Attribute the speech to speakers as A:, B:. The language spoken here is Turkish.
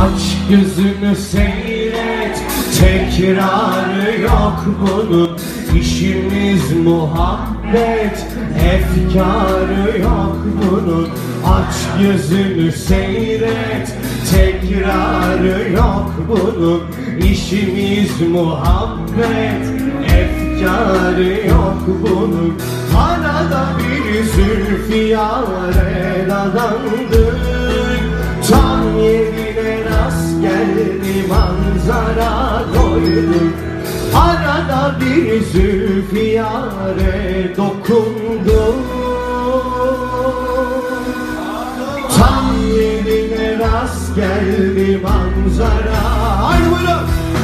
A: Aç gözünü seyret, tekrarı yok bunun. İşimiz muhabbet, efkarı yok bunun. Aç gözünü seyret, tekrarı yok bunun. İşimiz muhabbet, efkarı yok bunun. Arada bir zülfiyare dadandık, tam yerine rast geldi manzara koyduk. Arada bir zülfiyare dokundu, tam yerine rast geldi manzara. Haydi buyurun.